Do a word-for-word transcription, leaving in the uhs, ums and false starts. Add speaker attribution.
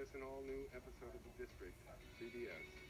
Speaker 1: miss an all-new episode of The District, C B S.